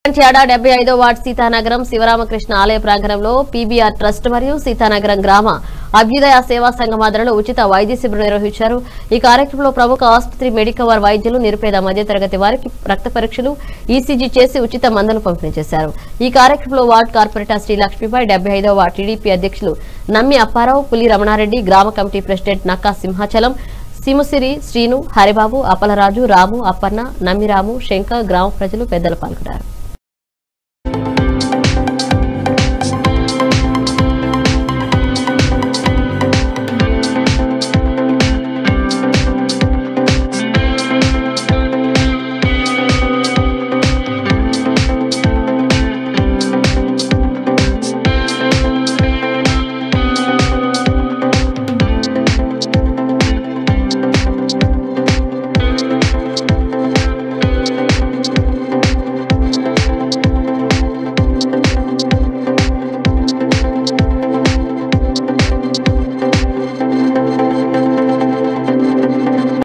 నంద్యాల 75వ వార్డు సీతానగరం శివరామకృష్ణ ఆలయ ప్రాంగణంలో పీబీఆర్ ట్రస్ట్ మరియు సీతానగరం గ్రామ అభ్యుదయ సేవా సంఘం ఆధ్వర్యంలో ఉచిత వైద్య శిబిరం నిర్వహించారు. ఈ కార్యక్రమంలో ప్రముఖ ఆసుపత్రి మెడికవర్ వైద్యులు నిరుపేద మధ్యతరగతి వారికి రక్త పరీక్షలు, ఈసీజీ చేసి ఉచిత మందులు పంపిణీ చేశారు. ఈ కార్యక్రమంలో వార్డు కార్పొరేటర్ శ్రీ లక్ష్మీబాయి, 75వ వార్డు టీడీపీ అధ్యక్షులు నమ్మి అప్పారావు, పులి రమణారెడ్డి, గ్రామ కమిటీ ప్రెసిడెంట్ నక్కా సింహాచలం, సిముసిరి శ్రీను, హరిబాబు, అప్పలరాజు, రాము, అప్పన్న, నమ్మిరాము, శంకర్, గ్రామ ప్రజలు పెద్దలు పాల్గొన్నారు.